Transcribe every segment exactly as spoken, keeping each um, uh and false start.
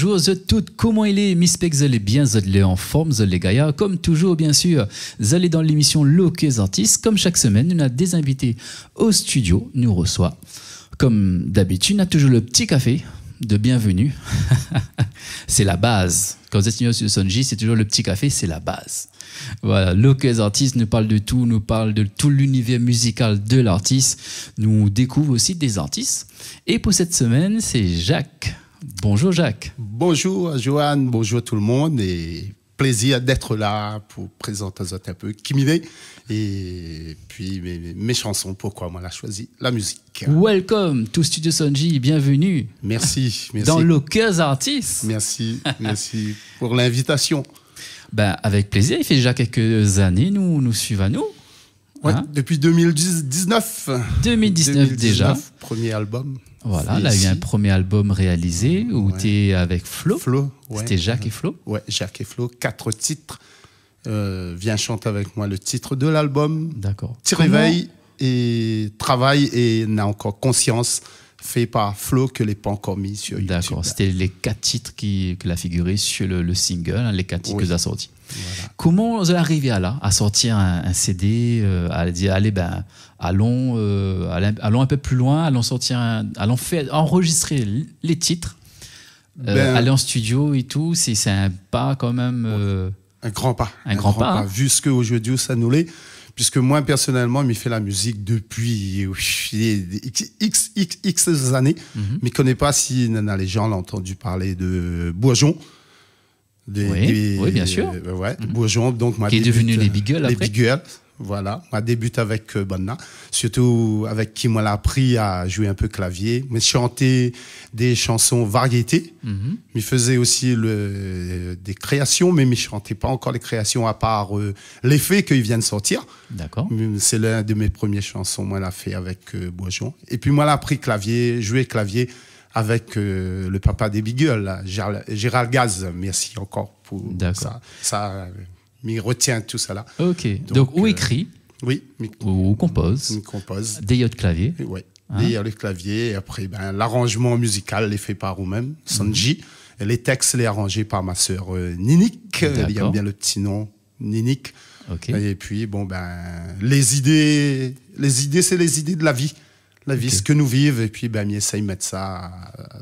bonjour à toutes, comment il est? Miss Peck, vous allez bien, vous allez en forme, vous allez gaillard, comme toujours bien sûr. Vous allez dans l'émission Loquez Artistes, comme chaque semaine, nous avons des invités au studio, nous reçoit. Comme d'habitude, on a toujours le petit café de bienvenue. C'est la base. Quand vous êtes sur Sonji, c'est toujours le petit café, c'est la base. Voilà, Loquez Artistes nous parle de tout, nous parle de tout l'univers musical de l'artiste, nous découvre aussi des artistes. Et pour cette semaine, c'est Jacques. Bonjour Jacques. Bonjour Johan, bonjour tout le monde et plaisir d'être là pour présenter un peu qui m'y est et puis mes, mes chansons, pourquoi moi l'a choisi, la musique. Welcome to Studio Sonji, bienvenue. Merci, merci. Dans Loquez Artistes. Merci, merci pour l'invitation. Ben, avec plaisir, il fait déjà quelques années, nous, nous suivons à nous. Ouais, hein? Depuis deux mille dix-neuf. deux mille dix-neuf, deux mille dix-neuf déjà. Premier album. Voilà, là, il y a un premier album réalisé où ouais. tu es avec Flo. Flo, ouais. C'était Jacques et Flo. Ouais, Jacques et Flo, quatre titres. Euh, viens chanter avec moi le titre de l'album. D'accord. Petit réveil et travail et n'a encore conscience fait par Flo que n'est pas encore mis sur YouTube. D'accord, c'était les quatre titres qui, que a figuré sur le, le single, hein, les quatre titres oui. que tu as sortis. Voilà. Comment vous êtes arrivé à là, à sortir un, un C D, euh, à dire allez ben allons, euh, allons, allons un peu plus loin, allons sortir, un, allons faire enregistrer les titres, euh, ben, aller en studio et tout, c'est, c'est un pas quand même. Euh, un grand pas. Un, un grand, grand pas. pas hein. Vu ce qu'aujourd'hui ça nous l'est. Puisque moi, personnellement, je fais la musique depuis X, X, X, X années. Mm-hmm. Mais je ne connais pas si les gens l'ont entendu parler de Bourgeon. Des, oui, des, oui, bien sûr. Euh, ouais, mm-hmm. Bourgeon, donc, qui débute, est devenu les Big Girls Les après. Big Girls, voilà. Moi, débute avec euh, Bonna. Surtout avec qui moi l'a appris à jouer un peu clavier. Mais chanter des chansons variétés. Mm-hmm. Mais faisait aussi le, euh, des créations, mais je ne chantais pas encore les créations à part euh, les faits qu'ils viennent sortir. D'accord. C'est l'un de mes premières chansons, moi, l'a fait avec euh, Bourgeon. Et puis, moi, l'a appris clavier, jouer clavier avec euh, le papa des Big Girls, là, Gérald, Gérald Gaz. Merci encore pour ça. Ça euh, m'y retient tout ça là. Ok. Donc, Donc ou euh, écrit. Oui. Ou compose. compose. Des de clavier. Oui. Hein? Des le clavier. Et après, ben, l'arrangement musical est fait par vous-même, Sonji. Mm-hmm. Et les textes, les arrangés par ma sœur euh, Ninique. Elle aime bien le petit nom, Ninique. Okay. Et puis, bon, ben, les idées, les idées, c'est les idées de la vie. La vie, okay. Ce que nous vivons. Et puis, ben, on essaye de mettre ça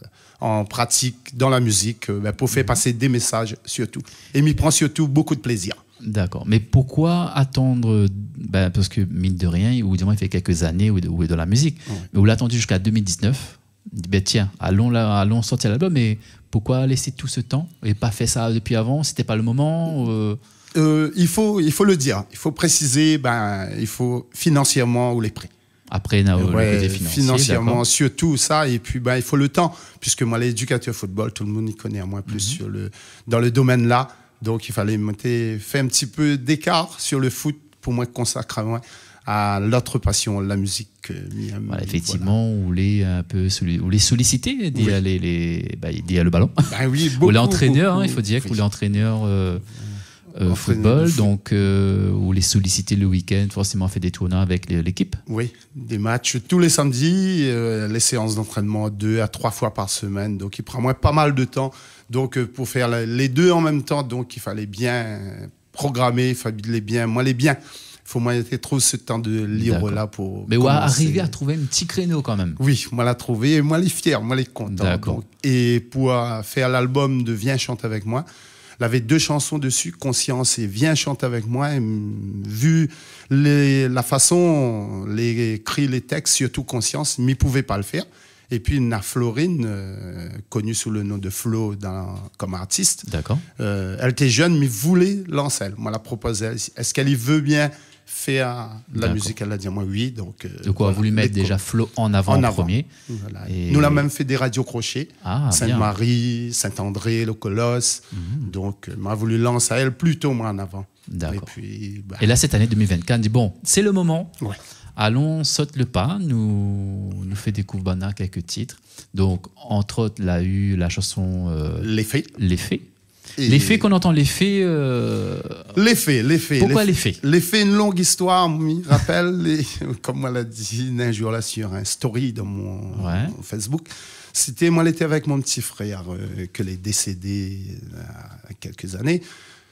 en pratique dans la musique ben, pour faire passer des messages, surtout. Et m'y prend surtout beaucoup de plaisir. D'accord. Mais pourquoi attendre ben, parce que, mine de rien, ou du moins, il fait quelques années où il est dans la musique. Ouais. Mais vous l'attendez jusqu'à deux mille dix-neuf. Ben, tiens, allons, là, allons sortir l'album. Mais pourquoi laisser tout ce temps et pas faire ça depuis avant? C'était pas le moment euh... Euh, il, faut, il faut le dire, il faut préciser, ben, il faut financièrement ou les prix. Après, no, ouais, le côté financier, financièrement, d'accord. surtout ça, et puis ben, il faut le temps, puisque moi, l'éducateur football, tout le monde y connaît à moins plus mm-hmm. sur le, dans le domaine-là, donc il fallait monter, faire un petit peu d'écart sur le foot pour moi consacrer moins à l'autre passion, la musique. Voilà, effectivement, voilà. Ou les un peu ou les solliciter, dire oui. les, les, bah, dire le ballon. Ben oui, beaucoup, ou l'entraîneur, beaucoup, hein, il faut dire, oui. ou l'entraîneur. Euh, Euh, football, foot. donc euh, ou les solliciter le week-end, forcément fait des tournois avec l'équipe. Oui, des matchs tous les samedis, euh, les séances d'entraînement deux à trois fois par semaine, donc il prend moins pas mal de temps. Donc euh, pour faire les deux en même temps, donc il fallait bien programmer, il fallait bien, moi les bien. Il faut moi trop ce temps de libre là pour. Mais ouais, arriver à trouver un petit créneau quand même. Oui, moi l'a trouvé, et moi les fier, moi les content. Donc, et pour euh, faire l'album de Viens chanter avec moi. Il avait deux chansons dessus, Conscience et Viens chanter avec moi. Et, vu les, la façon, les cris, les textes, surtout Conscience, il ne pouvait pas le faire. Et puis, il y a Florine, euh, connue sous le nom de Flo dans, comme artiste. D'accord. Euh, elle était jeune, mais voulait lancer. Elle m'a proposé. Est-ce qu'elle veut bien faire la D'accord. musique? Elle a dit moi oui. Donc, euh, de quoi voilà, voulu mettre déjà Flo en avant en, en premier. Voilà. Et... Nous l'avons même fait des radios crochets. Ah, Sainte-Marie, Saint-André, le Colosse. Mm-hmm. Donc, euh, m'a voulu lancer à elle plutôt moi en avant. D'accord. Et, puis, bah... Et là, cette année deux mille vingt-quatre, on dit bon, c'est le moment. Ouais. Allons, saute le pas, nous, nous fait découvrir Bana quelques titres. Donc, entre autres, il a eu la chanson euh, Les Faits. Les Faits. Et les faits qu'on entend, les faits... Euh... Les faits, les faits. Pourquoi les faits? Les faits, une longue histoire, me rappelle, les, comme on l'a dit un jour là sur un story dans mon, ouais. mon Facebook. C'était, moi, j'étais avec mon petit frère, euh, que l'est décédé il y a quelques années.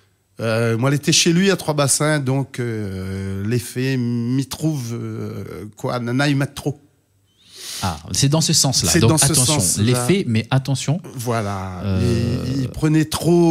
Euh, moi, j'étais chez lui à Trois-Bassins, donc euh, les faits m'y trouvent, euh, quoi, nana, ils mettent trop. Ah, c'est dans ce sens-là. Donc, dans ce attention, sens les faits, mais attention. Voilà. Euh... Il, il prenait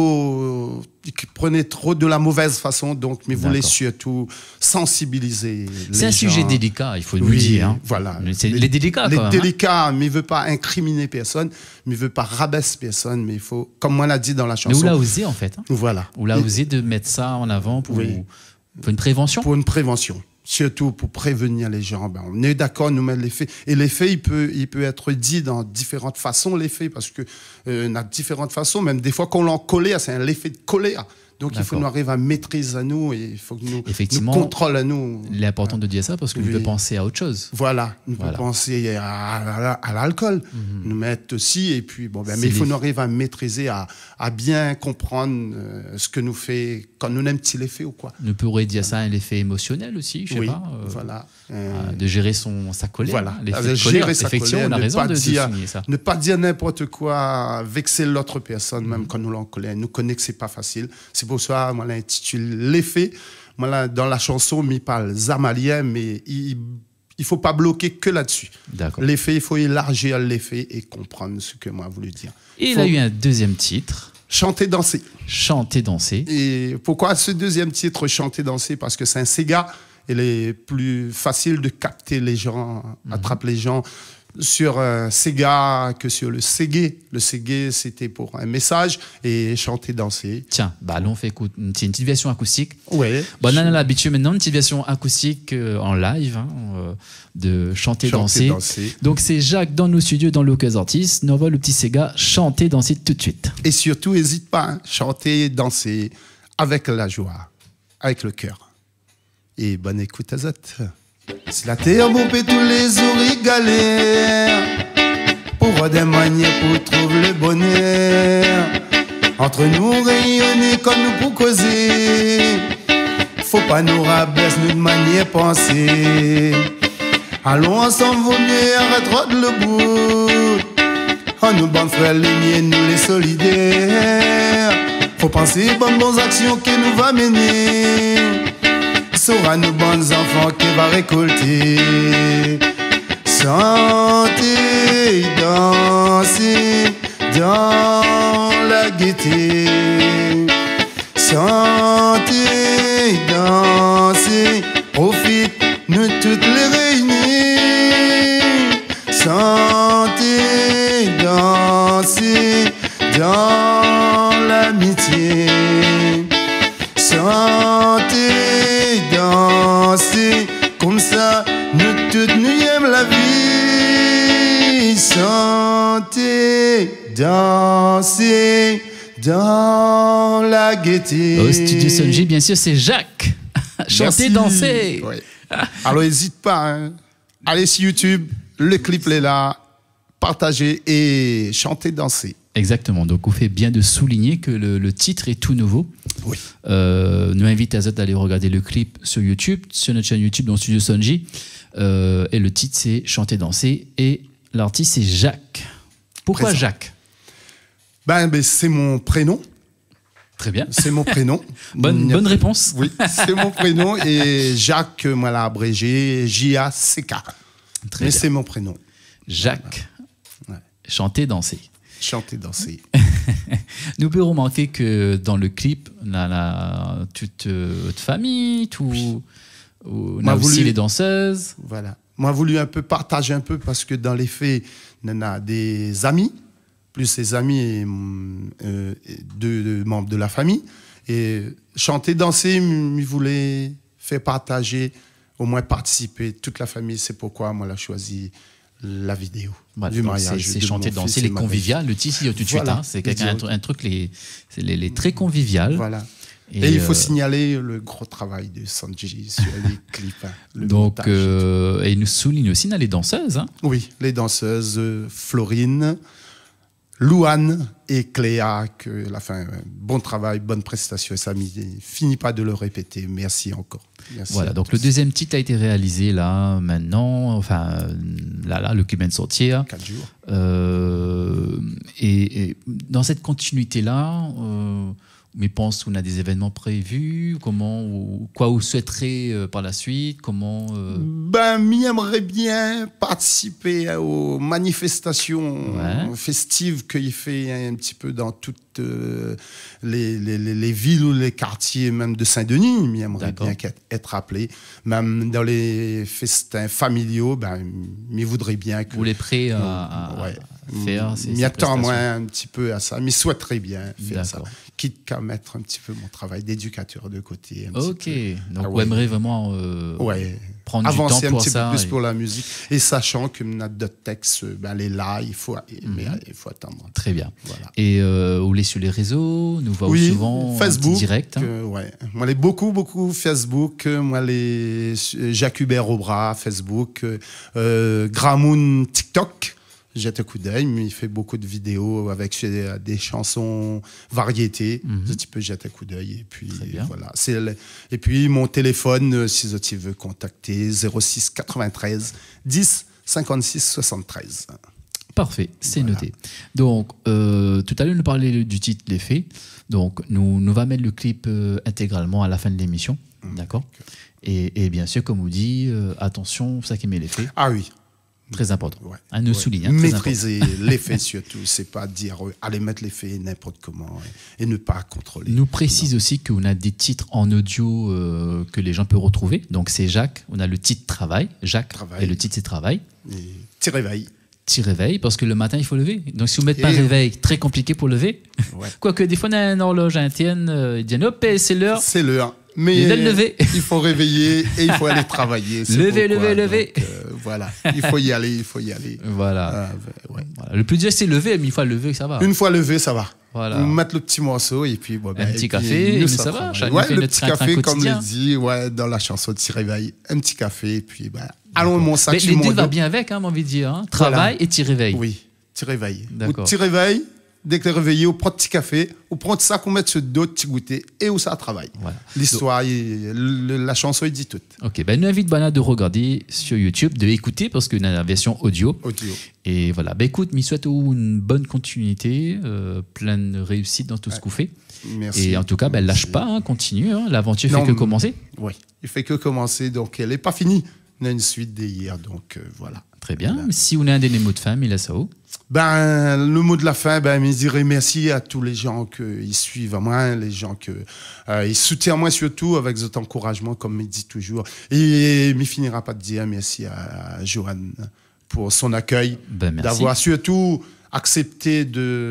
trop, il prenait trop de la mauvaise façon, donc, mais voulait surtout sensibiliser. C'est un gens. Sujet délicat, il faut oui, nous dire. Hein. Voilà. C'est les, les délicats, Les quand même, délicats, hein. mais il veut pas incriminer personne, mais il veut pas rabaisser personne, mais il faut, comme on l'a dit dans la chanson. Mais où l'a osé, en fait. Hein. Voilà. Où l'a osé de mettre ça en avant pour, oui. pour une prévention. Pour une prévention. Surtout pour prévenir les gens. Ben, on est d'accord, nous mettre les faits. Et les faits, il peut, il peut être dit dans différentes façons, les faits, parce que euh, on a différentes façons. Même des fois, qu'on l'en colère, c'est un effet de colère. Donc, il faut nous arriver à maîtriser à nous et il faut que nous, nous contrôle à nous. Il est important de dire ça parce qu'on oui. peut penser à autre chose. Voilà, on voilà. peut penser à, à, à l'alcool, mm-hmm. nous mettre aussi. Et puis, bon, ben, mais il faut les... nous arriver à maîtriser, à, à bien comprendre euh, ce que nous fait, quand nous aimons petit l'effet ou quoi. Nous pourrions dire ça un effet émotionnel aussi, je sais oui, pas. Euh, voilà. Euh, de gérer son, sa colère. Voilà, de gérer colère, sa effectivement, colère, on a raison de, dire, de souligner ça. Ne pas dire n'importe quoi, vexer l'autre personne, même mmh. quand nous l'en colère. Nous connaît que c'est pas facile. C'est pour ça, moi, l'intitule Les faits. Moi, là, dans la chanson, il parle zamalien, mais il il faut pas bloquer que là-dessus. Les faits, il faut élargir les faits et comprendre ce que moi a voulu dire. Et il faut... a eu un deuxième titre. Chanter, danser. Chanter, danser. Et pourquoi ce deuxième titre, Chanter, danser? Parce que c'est un Sega. Il est plus facile de capter les gens, mmh. attraper les gens sur un Sega que sur le Ségué. Le Ségué, c'était pour un message et chanter, danser. Tiens, bah, allons faire écoute, une petite version acoustique. Oui. Bon, on a l'habitude maintenant, une petite version acoustique euh, en live hein, euh, de chanter, chanter danser. danser. Donc, c'est Jacques dans nos studios, dans Locals Artists. Nous envoie le petit Sega, chanter, danser tout de suite. Et surtout, n'hésite pas, hein, chanter, danser avec la joie, avec le cœur. Et bonne écoute à Zot. Si la terre boupée tous les jours galère, pour des manières pour trouver le bonheur, entre nous rayonner comme nous pour causer, faut pas nous rabaisser nous de manière penser. Allons ensemble, vaut mieux arrêter de le bout. En nous bonnes frères, les miens, nous les solidaires. Faut penser aux bonnes, bonnes actions qui nous va mener. Sera nos bons enfants qui va récolter. Chanter, danser dans la gaieté. Chanter, danser, profite nous toutes les réunir. Chanter, danser dans l'amitié. Chanter, danser, comme ça, nous toutes nous aimons la vie. Chanter, danser, dans la gaieté. Au studio Sonji, bien sûr, c'est Jacques. Chanter, danser. Ouais. Alors, n'hésite pas, hein. Allez sur YouTube, le clip est là, partagez et chantez, danser. Exactement. Donc, on fait bien de souligner que le, le titre est tout nouveau. Oui. Euh, nous invite à d'aller regarder le clip sur YouTube, sur notre chaîne YouTube dans Studio Sonji. Euh, et le titre, c'est Chanter, danser. Et l'artiste, c'est Jacques. Pourquoi Présent. Jacques? Ben, ben, c'est mon prénom. Très bien. C'est mon prénom. bonne, bonne réponse. Oui, c'est mon prénom. Et Jacques, moi, l'a abrégé J A C K. Très Mais c'est mon prénom. Jacques. Voilà. Ouais. Chanter, danser. Chanter, danser. Nous pouvons remarquer que dans le clip, on a la, toute euh, votre famille, tout, on a aussi voulu, les danseuses. Voilà. Moi, j'ai voulu un peu partager un peu parce que dans les faits, on a des amis, plus ses amis et euh, deux, deux membres de la famille. Et chanter, danser, je voulais faire partager, au moins participer, toute la famille. C'est pourquoi moi, j'ai choisi la vidéo voilà, du mariage. C'est chanter, danser, les conviviales. Le titre, tout de suite, voilà, hein, c'est quelqu'un, un, un truc, les, les, les très convivial. Voilà. Et, et il faut euh, signaler le gros travail de Sonji sur les clips. Hein, donc, euh, et il nous souligne aussi là, les danseuses. Hein. Oui, les danseuses, euh, Florine, Louane et Cléa, que la fin, bon travail, bonne prestation, et ça ne finit pas de le répéter. Merci encore. Merci voilà, donc tous. Le deuxième titre a été réalisé là, maintenant, enfin, là, là, le clip vient de sortir. Quatre jours. Euh, et, et dans cette continuité-là, euh, mais pense qu'on a des événements prévus, comment, ou, quoi vous souhaiterez euh, par la suite, comment euh... Ben, j'aimerais bien participer aux manifestations ouais. festives qu'il fait un petit peu dans toutes euh, les, les, les villes ou les quartiers, même de Saint-Denis. J'aimerais bien être appelé, même dans les festins familiaux. Ben, je voudrais bien que vous les prêts à, à, ouais. à faire. M'y attends moins un petit peu à ça, mais souhaiterais bien faire ça. Quitte qu'à mettre un petit peu mon travail d'éducateur de côté. Un ok, petit peu. donc ah, vous ouais. aimeriez vraiment euh, ouais. prendre avancer du temps pour un petit ça peu plus et... pour la musique. Et sachant que notre texte, ben, elle est là, il faut, mm-hmm. mais il faut attendre. Très bien. Voilà. Et euh, vous les sur les réseaux, nous voyons oui, souvent Facebook, en direct. Hein. Euh, ouais. Moi, les beaucoup, beaucoup Facebook. Moi, les Jacques Hubert Aubra, Facebook. Euh, Gramoun, TikTok. Jette un coup d'œil, mais il fait beaucoup de vidéos avec des chansons variétés. Mm-hmm. Tu peux jeter un coup d'œil. Et puis, voilà. C'est le... Et puis, mon téléphone, si tu veux contacter, zéro six quatre-vingt-treize dix cinquante-six soixante-treize. Parfait, c'est voilà. Noté. Donc, euh, tout à l'heure, nous parlait du titre Les Faits. Donc, nous, nous va mettre le clip euh, intégralement à la fin de l'émission. Mm-hmm. D'accord. Et, et bien sûr, comme vous dit, euh, attention, ça qui met les faits. Ah oui. Très important. Ouais. À nous ouais. souligner. Maîtriser l'effet surtout. C'est pas dire euh, allez mettre l'effet n'importe comment et, et ne pas contrôler. Nous précise non. aussi qu'on a des titres en audio euh, que les gens peuvent retrouver. Donc c'est Jacques. On a le titre Travail. Jacques. Travail. Et le titre c'est Travail. Et petit réveil. Petit réveil parce que le matin il faut lever. Donc si vous ne mettez pas un réveil, très compliqué pour lever. Ouais. Quoique des fois on a une horloge interne. Euh, ils disent hop, c'est l'heure. C'est l'heure. Mais il faut réveiller et il faut aller travailler. Lever, lever, lever. Euh, voilà, il faut y aller, il faut y aller. Voilà. Euh, ouais. voilà. Le plus dur, c'est lever, mais une fois levé, ça va. Une fois levé, ça va. Voilà. On mettre le petit morceau et puis... Bon, ben, un petit et café, puis, nous, ça, ça va. Ouais, le petit café, comme le dit ouais, dans la chanson de Petit Réveil. Un petit café et puis... Ben, allons, mon sac. Mais les deux va bien avec, hein, j'ai envie de dire. Hein. Travail voilà. et petit réveil. Oui, petit réveil. D'accord. Petit réveil... Dès que tu es réveillé, on prend un petit café, on prend ça qu'on met sur d'autres petits goûters et où ça travaille. Voilà. L'histoire, il, le, la chanson, il dit tout. Ok, ben nous invite Bana de regarder sur YouTube, de écouter parce qu'il y a la version audio. Audio. Et voilà, ben écoute, je souhaite une bonne continuité, euh, pleine réussite dans tout ouais. ce qu'on fait. Merci. Et en tout cas, ben lâche pas, hein, continue. Hein, l'aventure non, fait que commencer. Oui, il fait que commencer, donc elle n'est pas finie. On a une suite d'hier, donc euh, voilà. Très bien. Voilà. Si on a un dernier mot de fin, mais là, ça va. Ben, le mot de la fin, ben, je dirais merci à tous les gens qui suivent à moi, les gens qui euh, soutiennent moi surtout avec cet encouragement, comme il dit toujours. Et il ne finira pas de dire merci à Johan pour son accueil, ben, d'avoir surtout accepté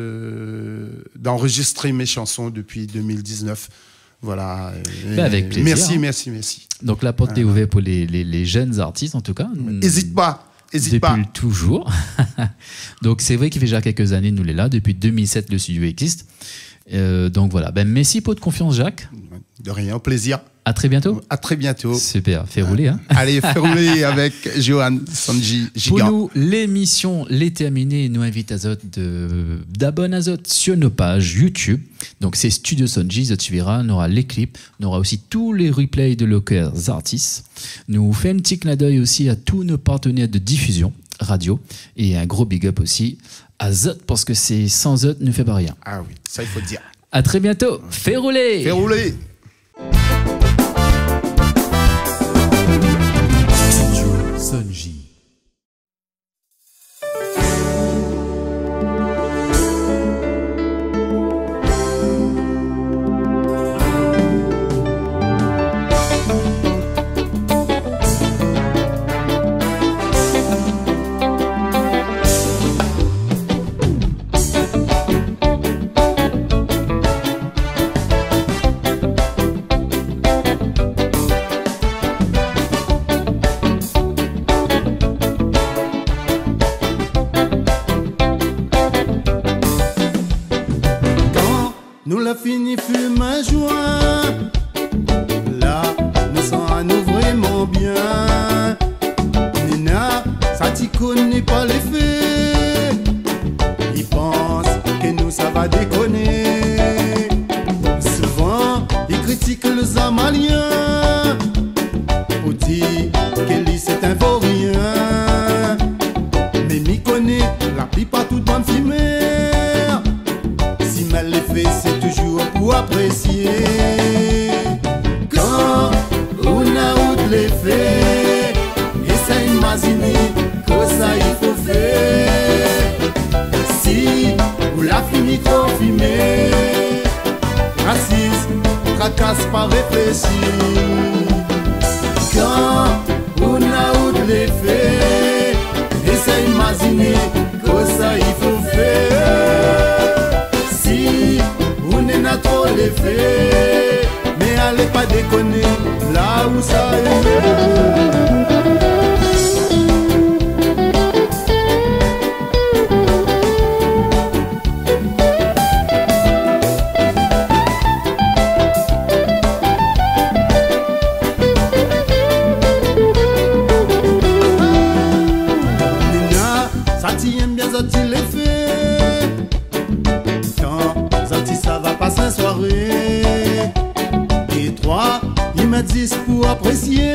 de, d'enregistrer mes chansons depuis deux mille dix-neuf. Voilà. Ben avec plaisir. Merci, merci, merci. Donc la porte est ouverte pour les, les, les jeunes artistes, en tout cas. N'hésite pas. Hésite depuis pas. Le toujours. Donc c'est vrai qu'il fait déjà quelques années, nous l'est là. Depuis deux mille sept, le studio existe. Euh, donc voilà. Ben, merci pour votre confiance, Jacques. De rien, au plaisir. À très bientôt. À très bientôt. Super, fais rouler. Hein. Allez, fais rouler avec Johan Sanji Giga. Pour nous, l'émission l'est terminée. Nous invite Azote de d'abonner Azote sur nos pages YouTube. Donc c'est Studio Sanji, tu verras, on aura les clips, on aura aussi tous les replays de locaux artistes. Nous fait un petit clin d'œil aussi à tous nos partenaires de diffusion radio et un gros big up aussi à Azote parce que c'est sans Azote ne fait pas rien. Ah oui, ça il faut le dire. À très bientôt. Fais rouler. Fais rouler. Sanji. fait. Essaye d'imaginer que ça il faut faire. Si vous la fini trop fumée, racisme, tracasse pas réfléchir. Quand on a eu de l'effet, essaye d'imaginer que ça il faut faire. Si on est n'a trop l'effet, mais allez pas déconner là où ça est. dix pour apprécier.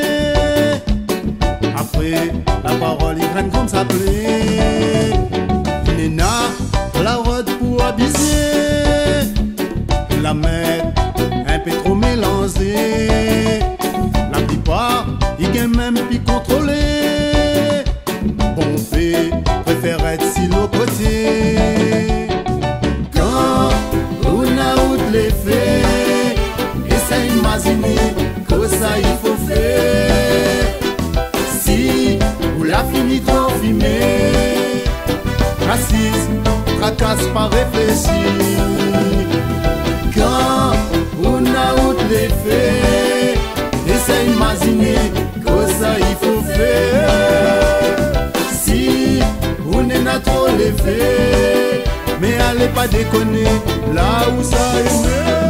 Après, la parole, il graine comme ça plaît. Nena, la route pour abuser. La mettre un peu trop mélangée. La plupart, il gagne même puis contrôler. Bon fait, préfère être si l'autre côté. Quand on a eu de l'effet, essaye d'imaginer que ça il faut faire. Si vous la fini trop fumée, racisme, tracasse pas réfléchir. Quand on a eu de l'effet, essaye d'imaginer que ça il faut faire. Si on est n'a trop l'effet, mais allez pas déconner là où ça est.